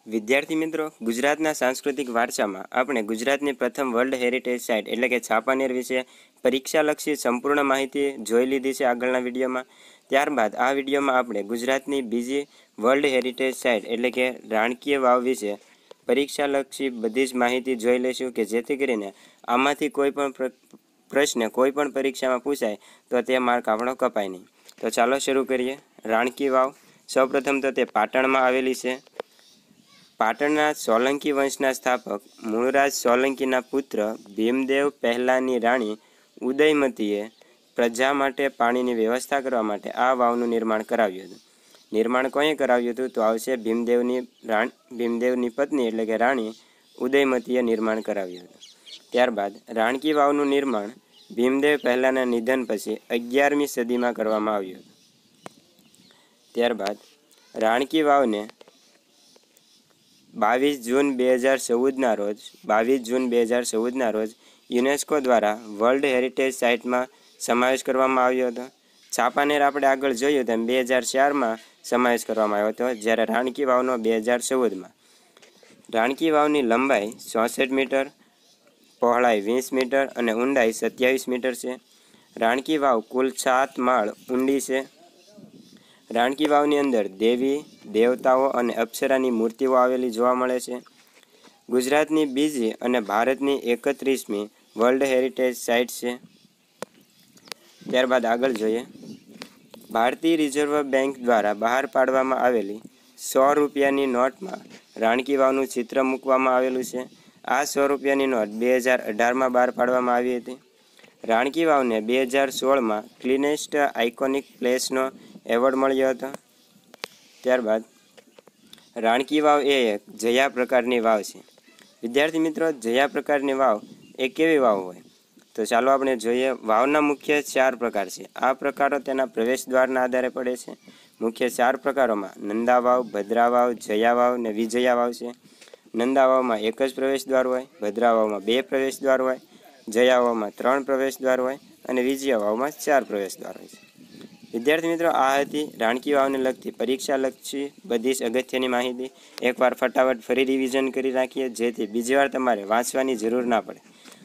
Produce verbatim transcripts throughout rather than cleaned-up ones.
વિદ્યાર્થી મિત્રો, ગુજરાતના સાંસ્કૃતિક વારસામાં આપણે ગુજરાતની પ્રથમ વર્લ્ડ હેરિટેજ સાઇટ એટલે કે છાપાનેર વિશે પરીક્ષાલક્ષી સંપૂર્ણ માહિતી જોઈ લીધી છે આગળના વિડીયોમાં। ત્યારબાદ આ વિડીયોમાં આપણે ગુજરાતની બીજી વર્લ્ડ હેરિટેજ સાઇટ એટલે કે રાણકીય વાવ વિશે પરીક્ષાલક્ષી બધી જ માહિતી જોઈ લઈશું કે જેથી કરીને આમાંથી કોઈ પણ પ્રશ્ન કોઈ પણ પરીક્ષામાં પૂછાય તો તે માર્ક આપણો કપાય નહીં। તો ચાલો શરૂ કરીએ। રાણકી વાવ સૌપ્રથમ તો તે પાટણમાં આવેલી છે। પાટણના સોલંકી વંશના સ્થાપક મૂળરાજ સોલંકીના પુત્ર ભીમદેવ પહેલાની રાણી ઉદયમતીએ પ્રજા માટે પાણીની વ્યવસ્થા કરવા માટે આ વાવનું નિર્માણ કરાવ્યું હતું। નિર્માણ કોઈએ કરાવ્યું હતું તો આવશે ભીમદેવની રાણ ભીમદેવની પત્ની એટલે કે રાણી ઉદયમતીએ નિર્માણ કરાવ્યું હતું। ત્યારબાદ રાણકી વાવનું નિર્માણ ભીમદેવ પહેલાના નિધન પછી અગિયારમી સદીમાં કરવામાં આવ્યું હતું। ત્યારબાદ રાણકી વાવને બાવીસ જૂન બે હજાર ચૌદના રોજ બાવીસ જૂન બે હજાર ચૌદના રોજ યુનેસ્કો દ્વારા વર્લ્ડ હેરિટેજ સાઇટમાં સમાવેશ કરવામાં આવ્યો હતો। છાપાનેર આપણે આગળ જોયું તેમ બે હજાર ચારમાં સમાવેશ કરવામાં આવ્યો હતો, જ્યારે રાણકી વાવનો બે હજાર ચૌદમાં। રાણકી વાવની લંબાઈ ચોસઠ મીટર, પહોળાઈ વીસ મીટર અને ઊંડાઈ સત્યાવીસ મીટર છે। રાણકી વાવ કુલ સાત માળ ઊંડી છે। રાણકી વાવની અંદર દેવી દેવતાઓ અને અપ્સરાની મૂર્તિઓ આવેલી જોવા મળે છે। ગુજરાતની બીજી અને ભારતની એકત્રીસમી વર્લ્ડ હેરિટેજ સાઇટ છે। ત્યારબાદ આગળ જોઈએ, ભારતીય રિઝર્વ બેંક દ્વારા બહાર પાડવામાં આવેલી સો રૂપિયાની નોટમાં રાણકી વાવનું ચિત્ર મૂકવામાં આવેલું છે। આ સો રૂપિયાની નોટ બે હજાર અઢારમાં બહાર પાડવામાં આવી હતી। રાણકી વાવને બે હજાર સોળમાં ક્લીનેસ્ટ આઇકોનિક પ્લેસનો એવોર્ડ મળ્યો હતો। ત્યારબાદ રાણકી વાવ એ એક જયા પ્રકારની વાવ છે। વિદ્યાર્થી મિત્રો, જયા પ્રકારની વાવ એ કેવી વાવ હોય તો ચાલો આપણે જોઈએ। વાવના મુખ્ય ચાર પ્રકાર છે। આ પ્રકારો તેના પ્રવેશ દ્વારના આધારે પડે છે। મુખ્ય ચાર પ્રકારોમાં નંદા વાવ, ભદ્રા વાવ, જયા વાવ અને વિજયા વાવ છે। નંદા વાવમાં એક જ પ્રવેશ દ્વાર હોય, ભદ્રા વાવમાં બે પ્રવેશ દ્વાર હોય, જયા વાવમાં ત્રણ પ્રવેશ દ્વાર હોય અને વિજયા વાવમાં ચાર પ્રવેશ દ્વાર હોય છે। વિદ્યાર્થી મિત્રો, આ હતી રાણકી વાવને લગતી પરીક્ષાલક્ષી બધી જ અગત્યની માહિતી। એકવાર ફટાફટ ફરી રિવિઝન કરી રાખીએ જેથી બીજી વાર તમારે વાંચવાની જરૂર ના પડે।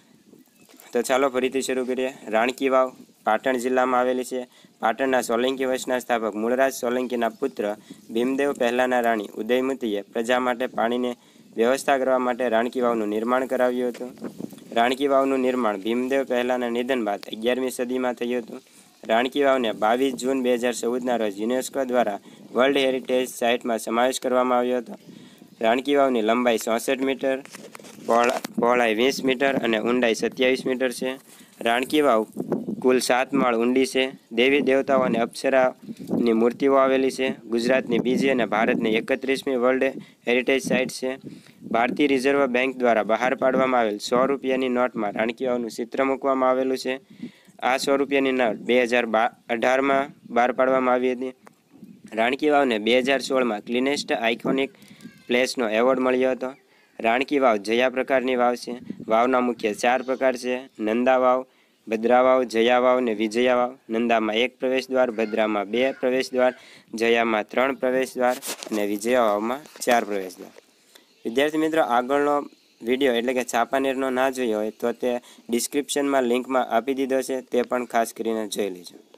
તો ચાલો ફરીથી શરૂ કરીએ। રાણકી વાવ પાટણ જિલ્લામાં આવેલી છે। પાટણના સોલંકી વંશના સ્થાપક મૂળરાજ સોલંકીના પુત્ર ભીમદેવ પહેલાના રાણી ઉદયમતીએ પ્રજા માટે પાણીની વ્યવસ્થા કરવા માટે રાણકી વાવનું નિર્માણ કરાવ્યું હતું। રાણકી વાવનું નિર્માણ ભીમદેવ પહેલાના નિધન બાદ અગિયારમી સદીમાં થયું હતું। રાણકી વાવને બાવીસ જૂન બે હજાર ચૌદના રોજ યુનેસ્કો દ્વારા વર્લ્ડ હેરિટેજ સાઇટમાં સમાવેશ કરવામાં આવ્યો હતો। રાણકી વાવની લંબાઈ ચોસઠ મીટર, પહોળાઈ વીસ મીટર અને ઊંડાઈ સત્યાવીસ મીટર છે। રાણકી વાવ કુલ સાત માળ ઊંડી છે। દેવી દેવતાઓ અને અપ્સરાની મૂર્તિઓ આવેલી છે। ગુજરાતની બીજી અને ભારતની એકત્રીસમી વર્લ્ડ હેરિટેજ સાઇટ છે। ભારતીય રિઝર્વ બેંક દ્વારા બહાર પાડવામાં આવેલ સો રૂપિયાની નોટમાં રાણકી વાવનું ચિત્ર મૂકવામાં આવેલું છે। આ સો રૂપિયાની નોટ બે હજાર બા અઢારમાં બહાર પાડવામાં આવી હતી। રાણકી વાવને બે હજાર સોળમાં ક્લીનેસ્ટ આઇકોનિક પ્લેસનો એવોર્ડ મળ્યો હતો। રાણકી વાવ જયા પ્રકારની વાવ છે। વાવના મુખ્ય ચાર પ્રકાર છે: નંદા વાવ, ભદ્રા વાવ, જયા વાવ અને વિજયા વાવ। નંદામાં એક પ્રવેશ દ્વાર, ભદ્રામાં બે પ્રવેશ દ્વાર, જયામાં ત્રણ પ્રવેશ દ્વાર અને વિજયા વાવમાં ચાર પ્રવેશ દ્વાર। વિદ્યાર્થી મિત્રો, આગળનો વિડીયો એટલે કે છાપાનેરનો ના જોયો હોય તો તે ડિસ્ક્રિપ્શનમાં લિંકમાં આપી દીધો છે, તે પણ ખાસ કરીને જોઈ લેજો।